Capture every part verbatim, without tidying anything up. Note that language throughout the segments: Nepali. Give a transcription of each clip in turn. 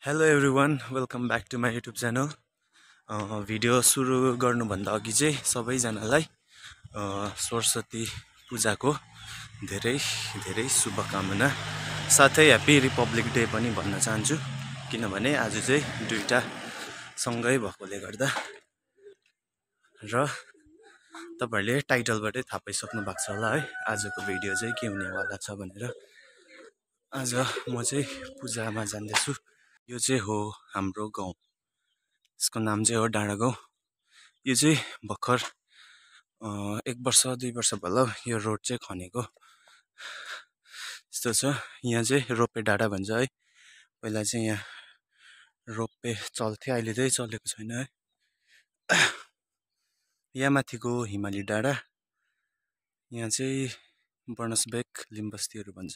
Hello everyone, welcome back to my YouTube channel. Video सुरु गर्नुभन्दा अघि चाहिँ सबैजनालाई सरस्वती पूजाको धेरै धेरै शुभकामना साथै ह्यापी रिपब्लिक डे पनि भन्न चाहन्छु किनभने आज चाहिँ दुईटा सँगै भएकोले गर्दा र तपाईहरुले टाइटलबाटै थाहा पाइसक्नु भएको छ होला है आजको भिडियो चाहिँ के हुनेवाला छ भनेर। आज म चाहिँ पूजामा जान्दैछु। यो चाहिँ हो हाम्रो गाउँ, यसको नाम चाहिँ हो डाँडा गाउँ। यो चाहिँ भर्खर एक वर्ष दुई वर्ष भयो यो रोड चाहिँ खनेको। यस्तो छ, यहाँ चाहिँ रोपे डाँडा भन्छ है। पहिला चाहिँ यहाँ रोपे चल्थ्यो, अहिले चाहिँ चलेको छैन है। यहाँ माथिको हिमाली डाँडा, यहाँ चाहिँ वर्णसबेक लिम्बस्तीहरू भन्छ।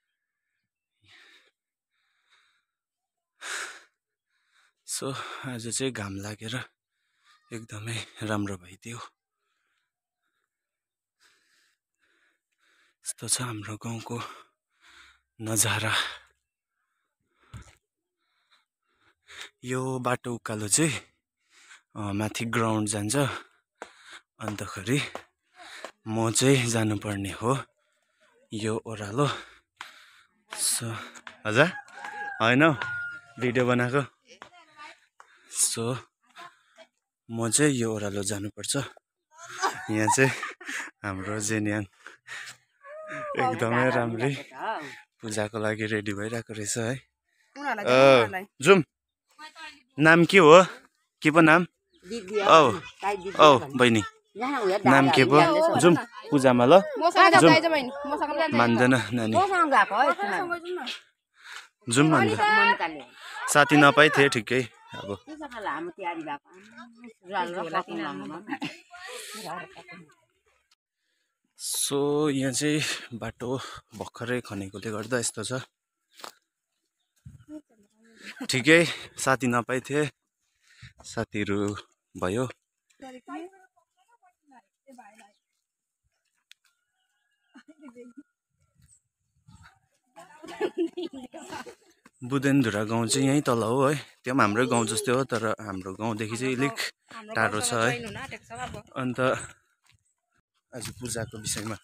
सो आज चाहिँ घाम लागेर एकदमै राम्रो भइदियो। यस्तो छ हाम्रो गाउँको नजारा। यो बाटो उकालो चाहिँ माथि ग्राउन्ड जान्छ, अन्तखेरि म चाहिँ जानुपर्ने हो यो ओह्रालो। सो हजुर होइन भिडियो बनाएको। सो म चाहिँ यो ओह्रालो जानुपर्छ। यहाँ चाहिँ हाम्रो जेन्याङ एकदमै राम्रै पूजाको लागि रेडी भइरहेको रहेछ है। जाउँ। नाम के हो? के पो नाम? औ औ बहिनी नाम के पो? जाउँ पूजामा ल। मान्दैन नानी। जाउँ अन्त साथी नपाइ थिए ठिकै। अब सो यहाँ चाहिँ बाटो भर्खरै खनेकोले गर्दा यस्तो छ। ठिकै साथी नपाइ थिए, साथीहरू भयो। बुधेन धुरा गाउँ चाहिँ यहीँ तल हो है। त्यो पनि हाम्रो गाउँ जस्तै हो, तर हाम्रो गाउँदेखि चाहिँ अलिक टाढो छ है। अन्त आज पूजाको विषयमा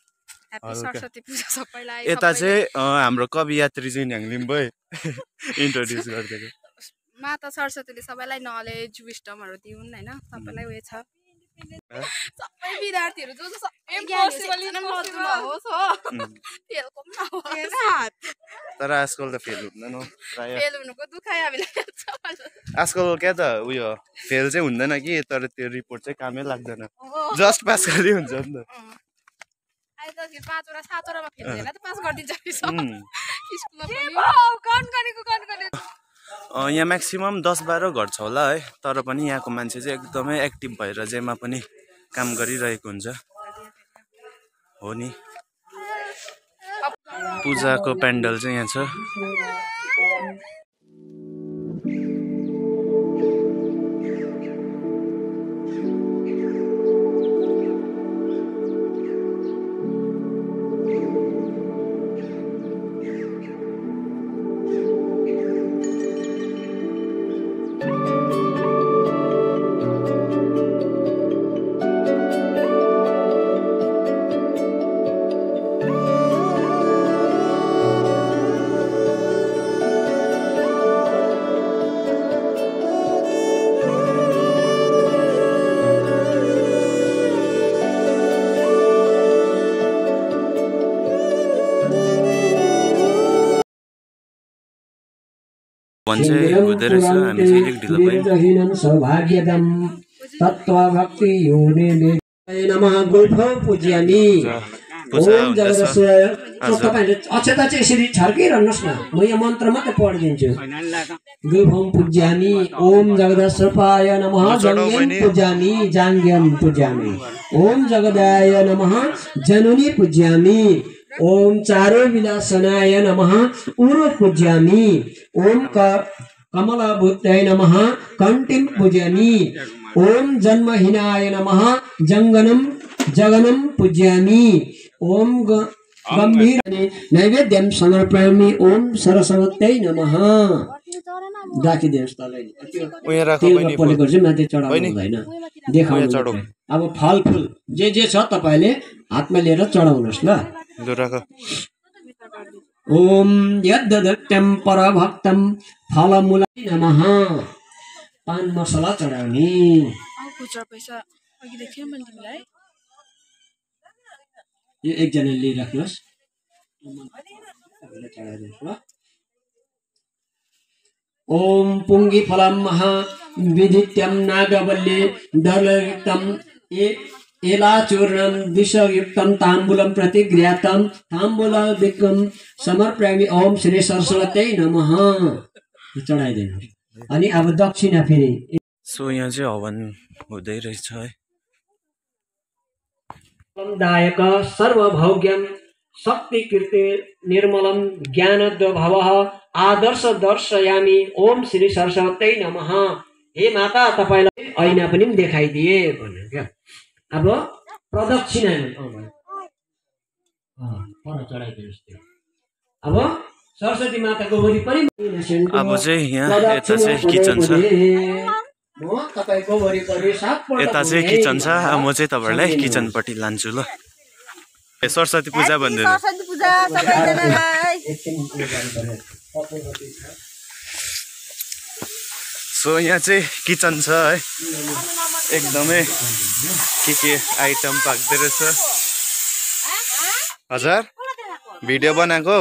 यता चाहिँ हाम्रो कवि यात्री चाहिँ न्याङलिम्बो इन्ट्रोड्युस गरिदिएको। माता सरस्वतीले सबैलाई नलेज विस्डमहरु दिउन् हैन, सबैलाई उयो छ। सबै विद्यार्थीहरु जो सबै पोसिबल मजु नहोस् हो, फेलको पनि नहोस्। तर आजकल त फेल हुँदैन प्राय। फेल हुनुको दुखाइ हामीलाई छ। आजकल क्या त उयो फेल चाहिँ हुँदैन कि, तर त्यो रिपोर्ट चाहिँ कामै लाग्दैन, जस्ट पास खाली हुन्छ नि त। अहिले त पाँच वटा सात वटामा फेल हुँदैन त पास गरिदिन्छ स्कुलमा पनि। कन गरेको कन गरेको यहाँ म्याक्सिमम दस बाह्र घर छ होला है, तर पनि यहाँको मान्छे चाहिँ एकदमै एक्टिभ भएर जेमा पनि काम गरिरहेको हुन्छ हो नि। पूजाको पेन्डल चाहिँ यहाँ छ। सौभाग्यदम तत्व भक्ति योने नमः गुल्फो पूज्यामि। ओम जगदस्य तपाईहरुले अक्षता चाहिँ यसरी छर्किरहनुस् न, म यो मन्त्र मात्र पढिदिन्छु। गुल्फम पूज्यामि, ओम जगदस्वपाय नमः, जङ्ग्यम पूज्यामि, जाङ्ग्यम पूज्यामि। ओम जगदाय नमः, जननी पूज्यामि। ओम चारो विलासनाय नमः, उरु पूज्यामि। ओम कमलाभूताय नमः, कंठिं पूज्यामि। ओम जन्महीनाय नमः, जंगनम जगनम पूज्यामि। ओम गंभीर नैवेद्यम समर्पयामि। ओम सरस्वत्यै नमः। राखिदिनुहोस् तलै उयो राख तेलमा बहिनी पोलेको चाहिँ माथि चढाउनु हुँदैन देखाउनु। अब फलफुल जे जे छ तपाईँले हातमा लिएर चढाउनुहोस् ल। लु राख। ओम यद्दत्यं परभक्तं फलमूलाय नमः। पान मसला चढाउने। खुचरा पैसा अघि देखेँ मैले तिमीलाई। यो एकजना लिइराख्नुहोस्। ओम पुंगी फलम महा विदित्यम नागवल्ली दलयुक्तम एलाचूर्णम दिशयुक्तम तांबूलम प्रतिगृह्यतम तांबूलविकम समर्पयामि। ओम श्री सरस्वती नमः चढाइदिनु। अनि अब दक्षिणा फेरि। सो यहाँ चाहिँ हवन हुँदै रहेछ है। दायक सर्वभौग्यम शक्ति कीर्ति निर्मलम ज्ञानद्वभव आदर्श दर्शयामि। ओम श्री सरस्वती नमः। हे माता तपाईलाई ऐना पनि देखाइदिए भन्यो क्या। अब प्रदक्षिणा अब सरस्वती माताको वरिपरि अब चाहिँ यहाँ यता चाहिँ किचन छ। तपाईको वरिपरि सातपल्ट यता चाहिँ किचन छ। म चाहिँ तपाईहरुलाई किचनपट्टि लान्छु ल। ए सरस्वती पूजा भन्दै। सरस्वती पूजा सबैजनालाई। सो यहाँ चाहिँ किचन छ है। एकदमै के के आइटम पाक्दै रहेछ। हजुर भिडियो बनाएको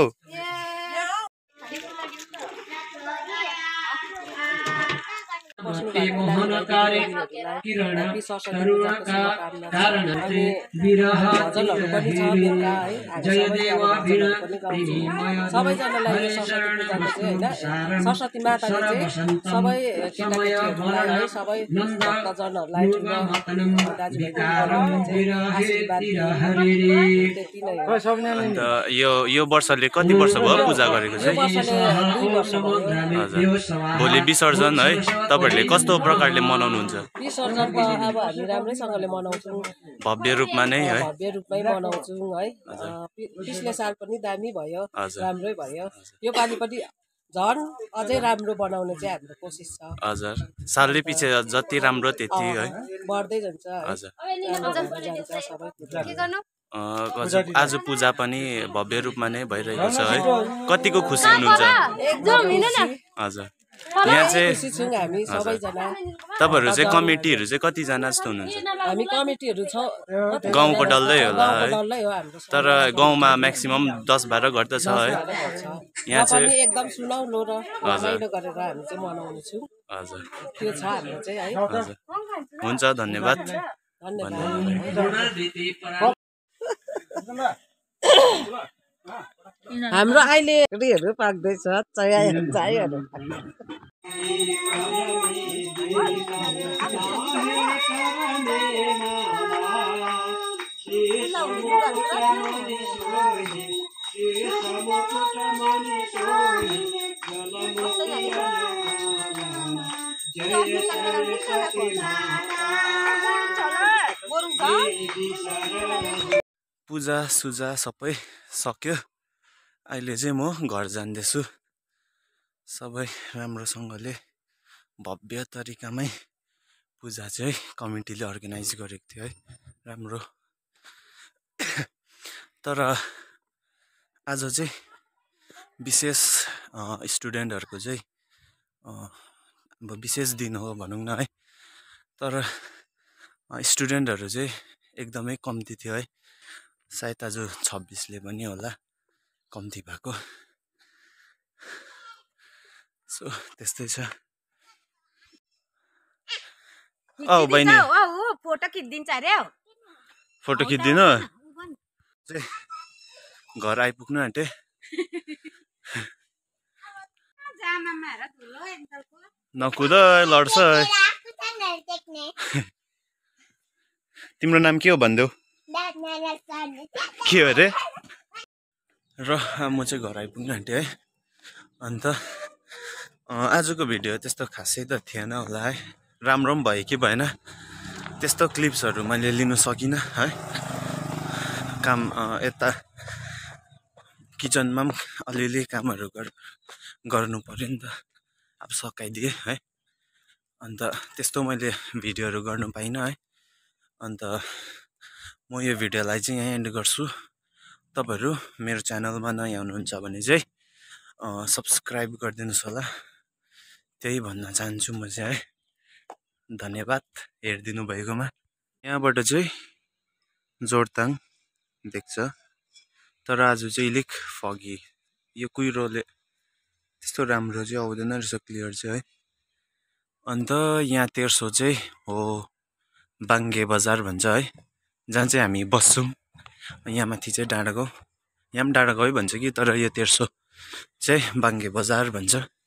मोहनकारी किरण करुणाका कारण विरह जय देव भिन प्रेमीमय सबैजनालाई सरस्वती पूजाको चाहिँ हैन सरस्वती माताले चाहिँ सबै केटाकेटीहरूलाई है सबै भक्तजनहरूलाई अन्त यो यो वर्षले कति वर्ष भयो पूजा गरेको चाहिँ? भोलि विसर्जन है। तपाईहरुले कस्तो प्रकारले मनाउनुहुन्छ? विसर्जन अब हामी राम्रैसँगले मनाउँछौँ। भव्य रूपमा नै है। भव्य रूपमै मनाउँछौँ है। पिछले साल पनि दामी भयो, राम्रै भयो। यो पालि पनि झन् अझै राम्रो बनाउने चाहिँ हाम्रो कोसिस छ। हजुर सालले पछि जति राम्रो त्यति है बढ्दै जान्छ। हजुर आज पूजा पनि भव्य रूपमा नै भइरहेको छ है। कतिको खुसी हुनुहुन्छ? हजुर यहाँ चाहिँ हामी सबैजना तपाईहरु चाहिँ कमिटीहरु चाहिँ कतिजना जस्तो हुनुहुन्छ? हामी कमिटीहरु छ गाउँको डल्लै होला है। डल्लै हो हाम्रो। तर गाउँमा म्याक्सिमम दस बाह्र घर त छ है। यहाँ चाहिँ एकदम सुनौलो र रमाइलो गरेर हामी चाहिँ मनाउने छौँ। हजुर त्यो छ हाम्रो चाहिँ है। हजुर हुन्छ धन्यवाद। हाम्रो अहिले हरू पाक्दैछ चायहरू चायहरू पूजा सुजा सबै सक्यो। अहिले चाहिँ म घर जान्दैछु। सबै राम्रोसँगले भव्य तरिकामै पूजा चाहिँ कमिटीले अर्गनाइज गरेको थियो है। राम्रो तर आज चाहिँ विशेष स्टुडेन्टहरुको चाहिँ अब विशेष दिन हो भनौँ न है। तर स्टुडेन्टहरु चाहिँ एकदमै कम्ती थियो है। सायद आज छब्बीसले पनि होला कम्ती भएको। सो त्यस्तै छ। औ बहिनी फोटो खिच्दिन्छ अरे। फोटो खिच्दिनु चाहिँ घर आइपुग्नु आँटे। नकुद लड्छ। तिम्रो नाम के हो भनिदेऊ? के हो अरे? र म चाहिँ घर आइपुग्नु आँटे है। अन्त आजको भिडियो त्यस्तो खासै त थिएन होला है। राम्रो पनि भयो कि भएन त्यस्तो क्लिप्सहरू मैले लिनु सकिनँ है। काम यता किचनमा पनि अलिअलि कामहरू गर्नु पर्यो नि त। अब सकाइदिएँ है। अन्त त्यस्तो मैले भिडियोहरू गर्नु पाइनँ है। अन्त म यो भिडियोलाई चाहिँ यहाँ एन्ड गर्छु। तपाईँहरू मेरो च्यानलमा नयाँ हुनुहुन्छ भने चाहिँ सब्सक्राइब गरिदिनुहोस् होला, त्यही भन्न चाहन्छु म चाहिँ है। धन्यवाद हेरिदिनु भएकोमा। यहाँबाट चाहिँ जोरथाङ देख्छ, तर आज चाहिँ अलिक फगी, यो कुहिरोले त्यस्तो राम्रो चाहिँ आउँदैन रहेछ क्लियर चाहिँ है। अन्त यहाँ तेर्सो चाहिँ हो बाङ्गे बजार भन्छ है, जहाँ चाहिँ हामी बस्छौँ। यहाँ माथि चाहिँ डाँडागाउँ, यहाँ पनि डाँडागाउँ भन्छ कि, तर यो तेर्सो चाहिँ बाङ्गे बजार भन्छ।